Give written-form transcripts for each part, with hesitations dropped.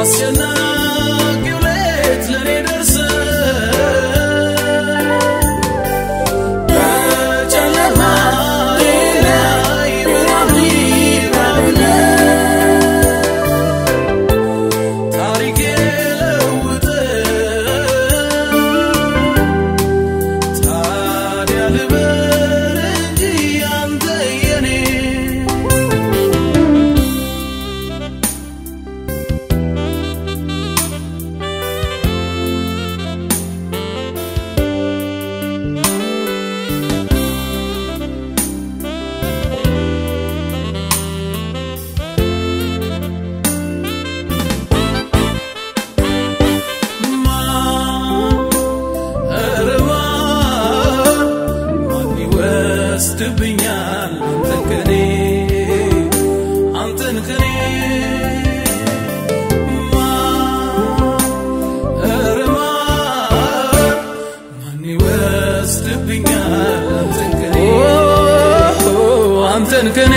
አስጨናቂው ሌት ለኔ ደርሰ ድብኛል አንተን ከኔ ማን ይወስድብኛል አንተን ከኔ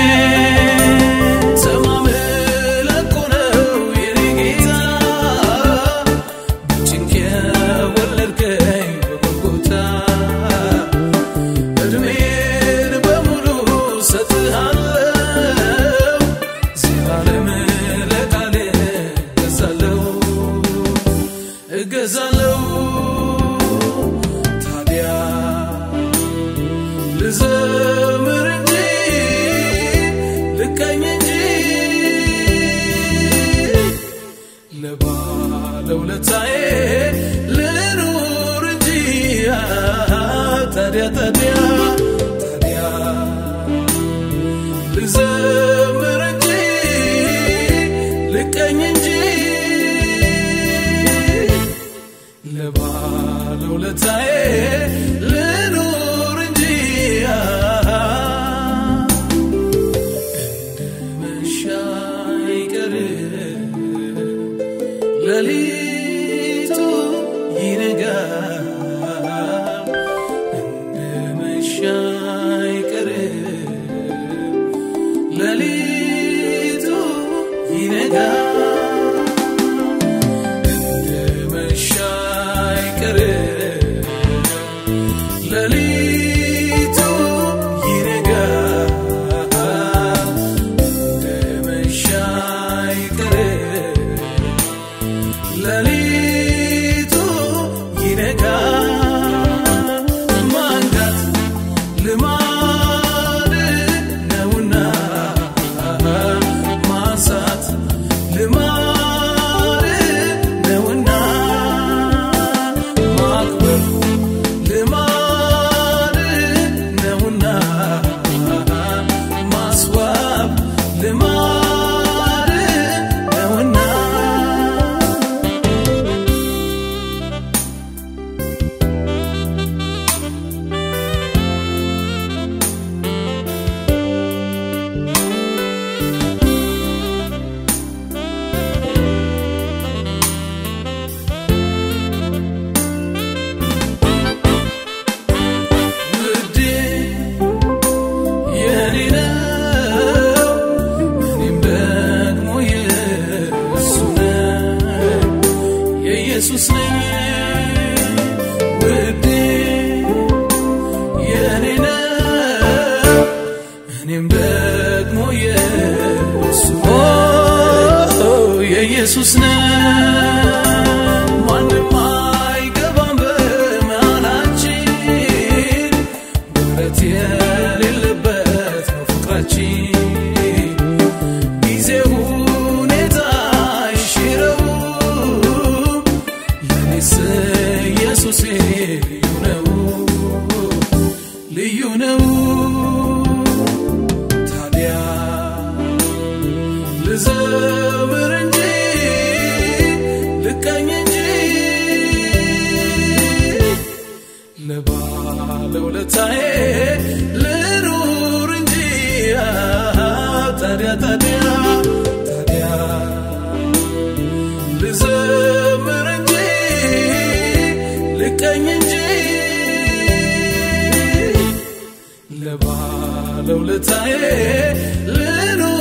እገዛለው ታዲያ ልዘምር እንጂ ልቀኝ እንጂ ለባለውለታዬ ልኑር እንጂ ታዲያ ልዘምር እንጂ ልቀኝ እንጂ ለባለውለታዬ ልኑር እንጂ እንደመሻ አይቀርም ሌሊቱ ይነጋል እንደመሻ አይቀርም ሌሊቱ ይነጋል ለሊቱ ይነጋል እንደመሻ አይቀርም ለሊቱ ይነጋል ማንጋት ልማድ ነውና ማንሳት ልማድ ነውና ማክበር ኢየሱስ ነኝ ውዴ የኔ ነው እኔም ደግሞ የኢየሱስ ነኝ ማንም አይገባም በመሃላችን ውበት የሌለበት ነው ፍቅራችን ኢየሱስ ልዩ ነው ታዲያ ልዘምር እንጂ ልቀኝ እንጂ ለባለውለታዬ ልኑር እንጂ ታዲያ ልዘምር እንጂ ልቀኝ እንጂ ለባለውለታዬ ልኑር